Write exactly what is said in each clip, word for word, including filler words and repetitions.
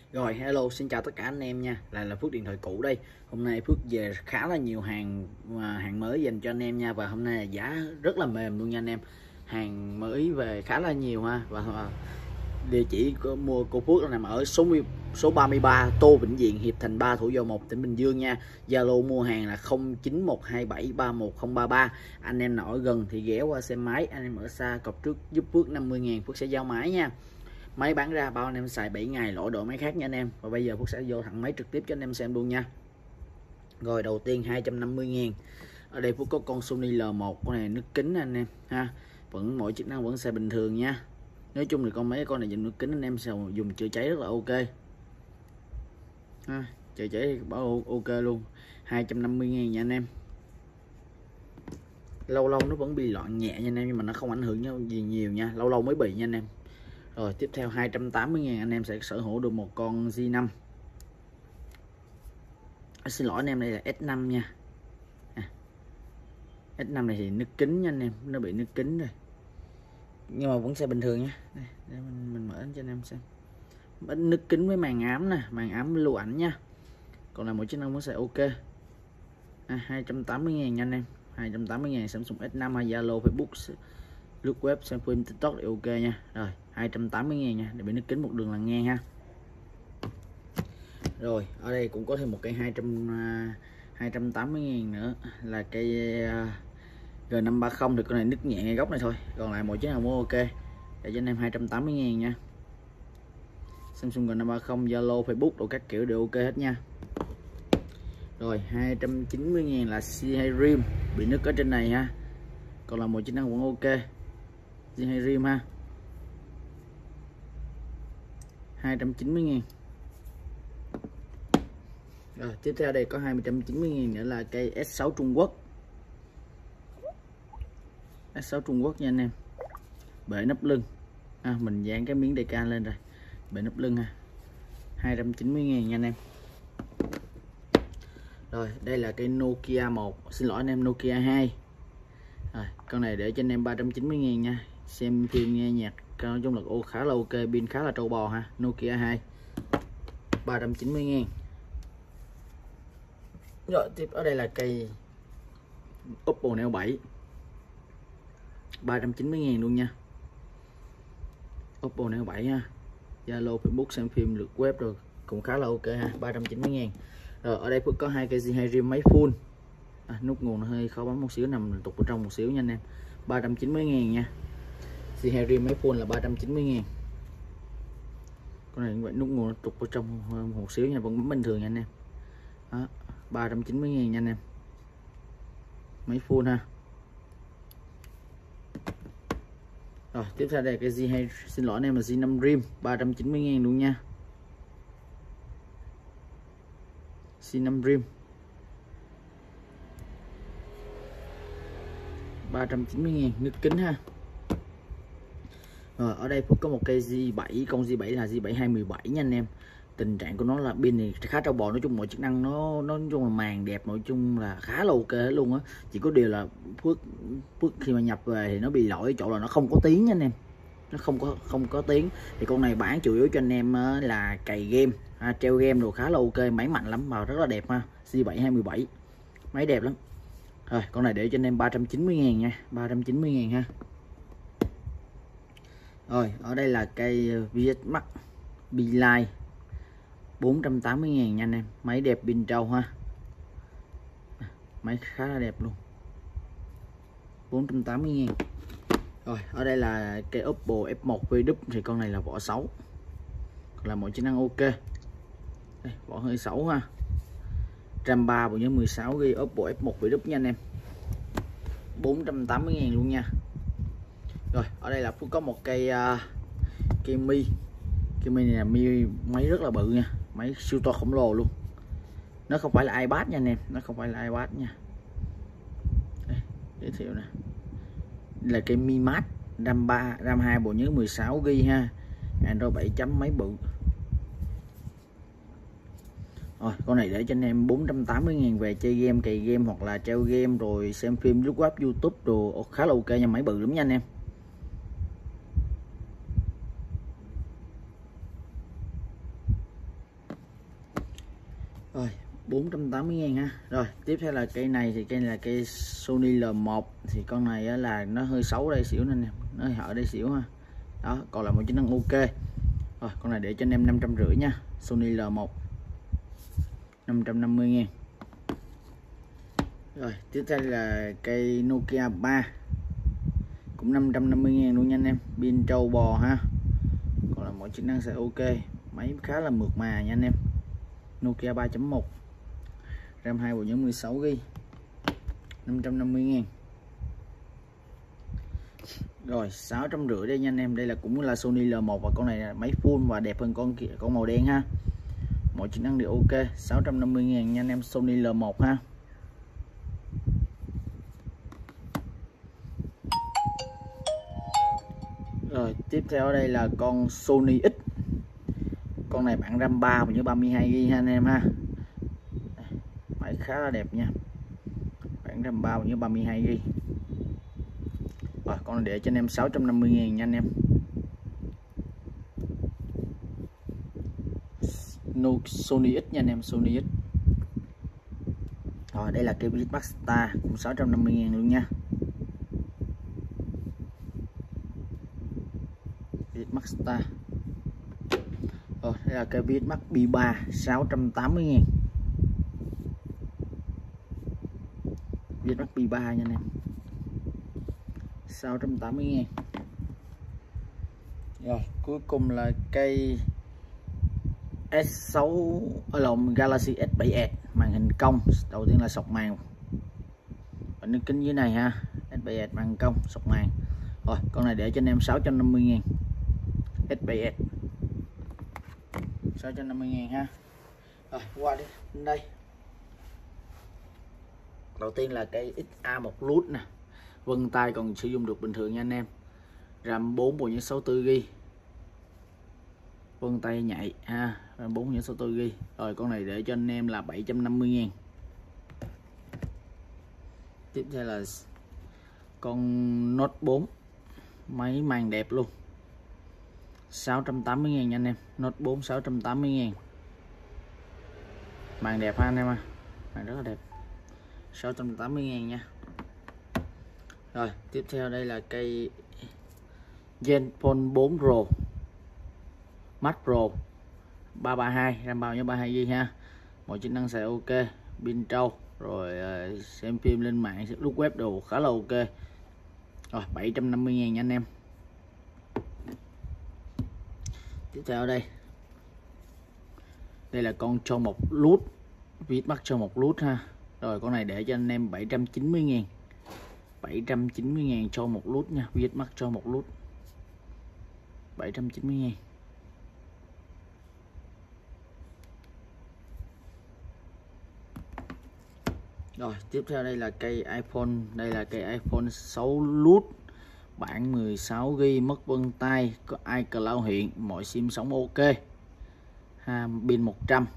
Rồi, hello, xin chào tất cả anh em nha. Lại là Phước điện thoại cũ đây. Hôm nay Phước về khá là nhiều hàng hàng mới dành cho anh em nha. Và hôm nay là giá rất là mềm luôn nha anh em. Hàng mới về khá là nhiều ha. Và địa chỉ của mua của Phước là nằm ở số số ba mươi ba Tô Vĩnh Diện, Hiệp Thành ba, Thủ Dầu Một, tỉnh Bình Dương nha. Zalo mua hàng là không chín một hai bảy ba một không ba ba. Anh em nào ở gần thì ghé qua xem máy, anh em ở xa cọc trước giúp Phước năm mươi ngàn, Phước sẽ giao máy nha. Máy bán ra bao anh em xài bảy ngày, lỗi đổi máy khác nha anh em. Và bây giờ Phước sẽ vô thẳng máy trực tiếp cho anh em xem luôn nha. Rồi, đầu tiên hai trăm năm mươi ngàn. Ở đây Phước có con Sony L một, con này nước kính anh em ha. Vẫn mọi chức năng vẫn xài bình thường nha. Nói chung thì con mấy con này dùng nước kính anh em sẽ dùng chữa cháy rất là ok ha. Chữa cháy thì bảo ok luôn. Hai trăm năm mươi ngàn nha anh em. Lâu lâu nó vẫn bị loạn nhẹ nha anh em, nhưng mà nó không ảnh hưởng gì nhiều nha, lâu lâu mới bị nha anh em. Rồi tiếp theo hai trăm tám mươi ngàn anh em sẽ sở hữu được một con G năm. À, xin lỗi anh em, đây là S năm nha. À, S năm này thì nước kính nha anh em, nó bị nước kính rồi. Nhưng mà vẫn sẽ bình thường nha. Đây, để mình, mình mở cho anh em xem. Nước kính với màn ám nè, màn ám lưu ảnh nha. Còn là một chức năng vẫn sẽ ok. À, hai trăm tám mươi ngàn nha anh em. hai trăm tám mươi ngàn Samsung S năm hay Zalo, Facebook, lướt web, xem phim, TikTok thì ok nha. Rồi hai trăm tám mươi ngàn nha, để bị nước kính một đường là ngang ha. Rồi ở đây cũng có thêm một cây hai trăm, hai trăm tám mươi ngàn nữa là cây G năm ba không, thì con này nứt nhẹ ngay góc này thôi, còn lại mọi chiếc nào mua ok để cho anh em hai trăm tám mươi ngàn nha. Samsung G năm ba không, Zalo, Facebook đồ các kiểu đều ok hết nha. Rồi hai trăm chín mươi ngàn là xê hai rim, bị nứt ở trên này ha, còn là một chức năng vẫn ok. xê hai rim ha, hai trăm chín mươi ngàn. Rồi tiếp theo đây có hai trăm chín mươi ngàn nữa là cây S sáu Trung Quốc. S sáu Trung Quốc nha anh em. Bệ nắp lưng à, mình dán cái miếng đề can lên rồi. Bệ nắp lưng ha, hai trăm chín mươi ngàn nha anh em. Rồi đây là cây Nokia một, xin lỗi anh em, Nokia hai. Rồi con này để cho anh em ba trăm chín mươi ngàn nha. Xem phim nghe nhạc nói chung là ô khá là ok, pin khá là trâu bò ha. Nokia hai ba trăm chín mươi ngàn. Rồi tiếp ở đây là cây Oppo Neo bảy, ba trăm chín mươi ngàn luôn nha. Oppo Neo bảy ha, Zalo, Facebook, xem phim, lượt web rồi cũng khá là ok ha, ba trăm chín mươi ngàn. Rồi ở đây Phước có hai cây G hai rim máy full. À, nút nguồn nó hơi khó bấm một xíu, nằm tục bên trong một xíu nha anh em. ba trăm chín mươi ngàn nha. G hai rim máy full là ba trăm chín mươi ngàn. Con này vậy nút nguồn nó tục bên trong một xíu nha, vẫn bấm bình thường nha anh em. Đó, ba trăm chín mươi ngàn nha anh em. Máy full ha. Rồi tiếp theo đây cái G hai, xin lỗi anh em, là G năm rim, ba trăm chín mươi ngàn luôn nha. G năm rim ba trăm chín mươi ngàn, nước kính ha. Rồi ở đây Phước có một cây G bảy, con G bảy là G bảy hai một bảy nha anh em. Tình trạng của nó là pin này khá trâu bò, nói chung mọi chức năng nó nó nói chung là màn đẹp, nói chung là khá là ok hết luôn á. Chỉ có điều là Phước Phước khi mà nhập về thì nó bị lỗi chỗ là nó không có tiếng nha anh em, nó không có không có tiếng. Thì con này bán chủ yếu cho anh em là cày game, à, treo game đồ khá là ok, máy mạnh lắm và rất là đẹp ha. G bảy hai một bảy máy đẹp lắm. Rồi con này để cho anh em ba trăm chín mươi ngàn nha, ba trăm chín mươi ngàn ha. Rồi ở đây là cây vê ét Max Beeline, bốn trăm tám mươi ngàn nha anh em. Máy đẹp, pin trâu ha, máy khá là đẹp luôn, bốn trăm tám mươi ngàn. Rồi ở đây là cây Oppo F một V Double, thì con này là vỏ xấu, còn là mọi chức năng ok. Đây, vỏ hơi xấu ha. RAM ba, bộ nhớ mười sáu gi ga bai, Oppo F một V Double nha anh em, bốn trăm tám mươi ngàn luôn nha. Rồi ở đây là Phước có một cây uh, cây Mi. Cây Mi này là Mi máy rất là bự nha, máy siêu to khổng lồ luôn. Nó không phải là iPad nha anh em, nó không phải là iPad nha. Đây, giới thiệu nè, là cây Mi Mát, RAM ba, RAM hai, bộ nhớ mười sáu gi ga bai ha, Android bảy chấm, máy bự. Rồi con này để cho anh em bốn trăm tám mươi ngàn về chơi game, cày game hoặc là treo game rồi xem phim, lướt web, YouTube đồ khá là ok nha, máy bự lắm nha anh em. Rồi bốn trăm tám mươi ngàn ha. Rồi tiếp theo là cây này, thì cây này là cây Sony L một, thì con này á, là nó hơi xấu đây xỉu nên nó hơi hở đây xỉu ha. Đó, còn là một chức năng ok. Rồi con này để cho anh em năm trăm rưỡi nha, Sony L một năm trăm năm mươi ngàn. Rồi tiếp theo là cây Nokia ba, cũng năm trăm năm mươi ngàn luôn nha anh em, pin trâu bò ha, còn là mọi chức năng sẽ ok, máy khá là mượt mà nha anh em. Nokia ba chấm một, RAM hai bộ nhớ mười sáu gi ga, năm trăm năm mươi ngàn. Rồi sáu trăm rưỡi đây nha anh em, đây là cũng là Sony L một, và con này là máy full và đẹp hơn con kia, con màu đen ha, mọi chức năng đều ok. Sáu trăm năm mươi ngàn nha anh em, Sony L một ha. Rồi tiếp theo ở đây là con Sony X, con này bản RAM ba và nhớ ba mươi hai gi ga ha anh em ha, máy khá là đẹp nha, bản RAM ba và nhớ ba mươi hai gi ga. Rồi con này để cho anh em sáu trăm năm mươi ngàn nha anh em. No, Sony X nha anh em, Sony X. Rồi đây là cái Vietmax Star cũng sáu trăm năm mươi ngàn luôn nha. Vietmax Star. Rồi đây là cái Vietmax B ba sáu trăm tám mươi ngàn. Vietmax B ba nha anh em, sáu trăm tám mươi ngàn. Rồi cuối cùng là cây S sáu ở lộn Galaxy S bảy S, màn hình cong, đầu tiên là sọc màn và nước kính dưới này ha. S bảy S màn hình cong sọc màn. Rồi con này để cho anh em sáu trăm năm mươi ngàn. S bảy S sáu trăm năm mươi ngàn ha. Rồi qua đi đến đây. Đầu tiên là cây X A một Lite nè, vân tay còn sử dụng được bình thường nha anh em, RAM bốn bộ nhớ sáu mươi tư gi ga, vân tay nhạy ha, RAM bốn nhớ sáu mươi tư gi ga. Rồi con này để cho anh em là bảy trăm năm mươi ngàn. Tiếp theo là con Note bốn, máy màn đẹp luôn, sáu trăm tám mươi ngàn nha anh em. Note bốn sáu trăm tám mươi ngàn, màn đẹp ha anh em, à màn rất là đẹp, sáu trăm tám mươi ngàn nha. Rồi tiếp theo đây là cây Zenfone bốn Pro Max Pro ba ba hai, RAM bao nhiêu ba mươi hai gi ga ha, mọi chức năng sẽ ok, pin trâu, rồi uh, xem phim lên mạng, lướt web đồ khá là ok. Rồi bảy trăm năm mươi ngàn nha anh em. Tiếp theo ở đây đây là con cho một Lite, Vietmax cho một Lite ha. Rồi con này để cho anh em bảy trăm chín mươi ngàn, bảy trăm chín mươi ngàn cho một Lite nha, Vietmax cho một Lite bảy trăm chín mươi ngàn. Rồi tiếp theo đây là cây iPhone, đây là cây iPhone sáu Lite, bản mười sáu gi ga, mất vân tay, có iCloud hiện, mọi sim sống ok ha, pin một trăm.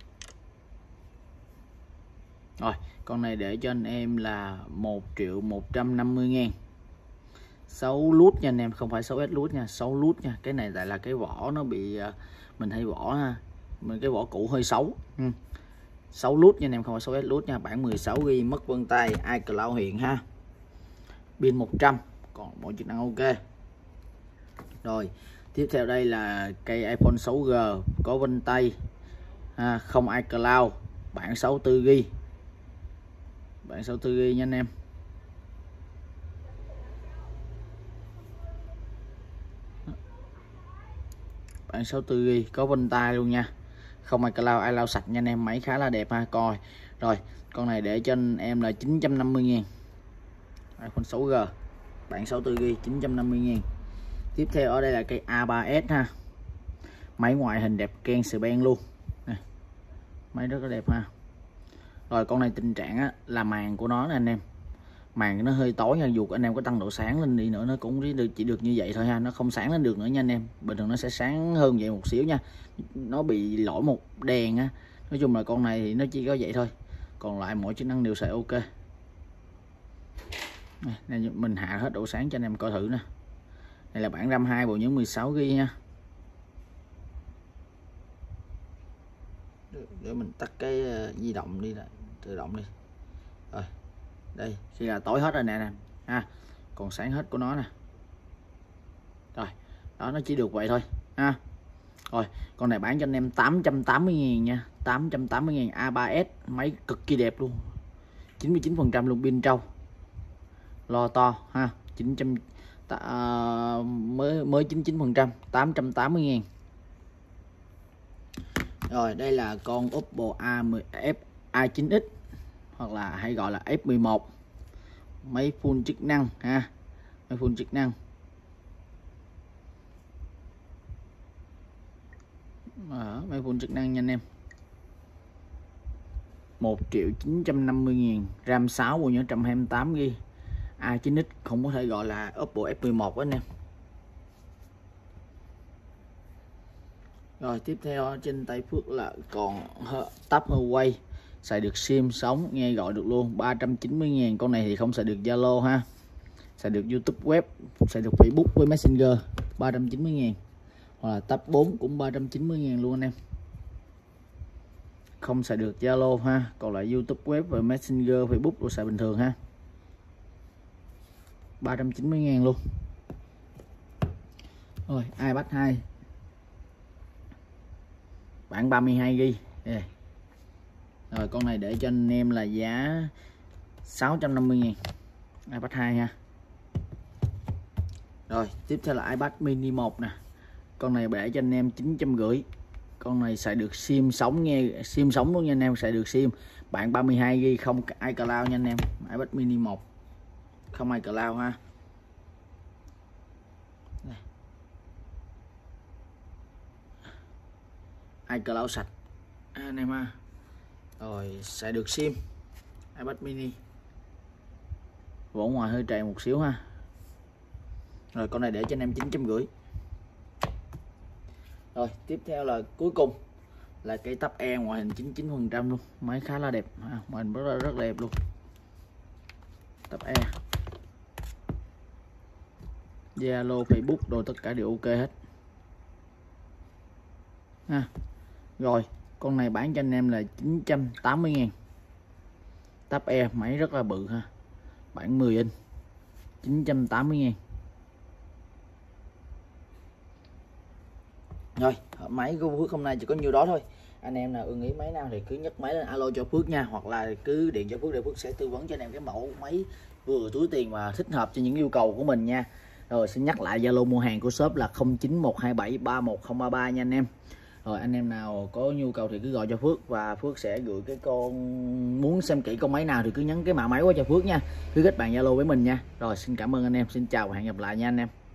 Rồi con này để cho anh em là một triệu một trăm năm mươi ngàn. sáu Lite nha anh em, không phải sáu S Lite nha, sáu Lite nha. Cái này tại là cái vỏ nó bị mình hay vỏ ha, mình cái vỏ cũ hơi xấu. Ừ. sáu Lite nha anh em, không phải sáu S Lite nha, bản mười sáu gi ga, mất vân tay, iCloud hiện ha, pin một trăm, còn mọi chức năng ok. Rồi tiếp theo đây là cây iPhone sáu G, có vân tay ha, không iCloud, bản sáu mươi tư gi ga, bản sáu mươi tư gi ga nha anh em. Bản sáu mươi tư gi ga, có vân tay luôn nha, không iCloud, iCloud sạch nha anh em, máy khá là đẹp ha, coi. Rồi con này để cho anh em là chín trăm năm mươi ngàn, iPhone sáu G, bản sáu mươi tư gi ga, chín trăm năm mươi ngàn. Tiếp theo ở đây là cây A ba S ha, máy ngoại hình đẹp ken sờ ben luôn này, máy rất là đẹp ha. Rồi con này tình trạng á, là màn của nó nè anh em, màn nó hơi tối nha, dù anh em có tăng độ sáng lên đi nữa nó cũng chỉ được chỉ được như vậy thôi ha, nó không sáng lên được nữa nha anh em. Bình thường nó sẽ sáng hơn vậy một xíu nha, nó bị lỗi một đèn á. Nói chung là con này thì nó chỉ có vậy thôi, còn lại mọi chức năng đều sẽ ok. Này, mình hạ hết độ sáng cho anh em coi thử nè. Đây là bản RAM hai bộ nhớ mười sáu gi ga nha. để mình tắt cái uh, di động đi, là tự động đi. Rồi đây thì là tối hết rồi nè nè ha, còn sáng hết của nó nè. Rồi đó, nó chỉ được vậy thôi ha. Rồi con này bán cho anh em tám trăm tám mươi ngàn nha, tám trăm tám mươi ngàn, A ba S, máy cực kỳ đẹp luôn, chín mươi chín phần trăm luôn, pin trâu, lo to ha. Chín trăm uh, mới mới chín mươi chín phần trăm, tám trăm tám mươi ngàn. Rồi đây là con Oppo A mười F A chín X, hoặc là hay gọi là F mười một, máy full chức năng ha, máy full chức năng. Ở máy full chức năng nha anh em. một triệu chín trăm năm mươi ngàn, RAM sáu, bộ nhớ một trăm hai mươi tám gi ga bai, A chín X, không có thể gọi là Oppo F mười một đó anh em. Rồi tiếp theo trên tay Phước là còn Tab Huawei, xài được sim sống, nghe gọi được luôn, ba trăm chín mươi ngàn. Con này thì không xài được Zalo ha, xài được YouTube web, xài được Facebook với Messenger, ba trăm chín mươi ngàn. Hoặc là Tab bốn cũng ba trăm chín mươi ngàn luôn anh em, không xài được Zalo ha, còn lại YouTube web và Messenger, Facebook rồi xài bình thường ha, ba trăm chín mươi ngàn luôn. Rồi iPad hai bản ba mươi hai gi ga bai. Rồi con này để cho anh em là giá sáu trăm năm mươi ngàn, iPad hai ha. Rồi tiếp theo là iPad mini một nè, con này để cho anh em chín trăm rưỡi. Con này xài được sim sống, nghe sim sống luôn nha anh em, xài được sim, bản ba mươi hai gi ga bai, không iCloud nha anh em. iPad mini một không iCloud ha. iCloud sạch anh em ha. Rồi xài được sim, iPad mini, vỏ ngoài hơi tràn một xíu ha. Rồi con này để cho anh em chín trăm rưỡi. Rồi tiếp theo là cuối cùng là cái Tab E, ngoại hình chín mươi chín phần trăm luôn, máy khá là đẹp ha, ngoại hình rất, rất đẹp luôn. Tab E, Zalo, Facebook rồi tất cả đều ok hết ha. Rồi con này bán cho anh em là chín trăm tám mươi ngàn. Tab E máy rất là bự ha, bản mười inch, chín trăm tám mươi ngàn. Rồi máy của Phước hôm nay chỉ có nhiêu đó thôi. Anh em nào ưng ý máy nào thì cứ nhấc máy lên alo cho Phước nha, hoặc là cứ điện cho Phước để Phước sẽ tư vấn cho anh em cái mẫu máy vừa túi tiền và thích hợp cho những yêu cầu của mình nha. Rồi xin nhắc lại Zalo mua hàng của shop là không chín một hai bảy ba một không ba ba nha anh em. Rồi anh em nào có nhu cầu thì cứ gọi cho Phước và Phước sẽ gửi cái con, muốn xem kỹ con máy nào thì cứ nhấn cái mã máy qua cho Phước nha, cứ kết bạn Zalo với mình nha. Rồi xin cảm ơn anh em, xin chào và hẹn gặp lại nha anh em.